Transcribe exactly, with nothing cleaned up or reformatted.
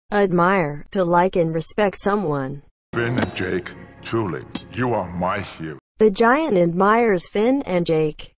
Admire, to like and respect someone. Finn and Jake, truly, you are my hero. The giant admires Finn and Jake.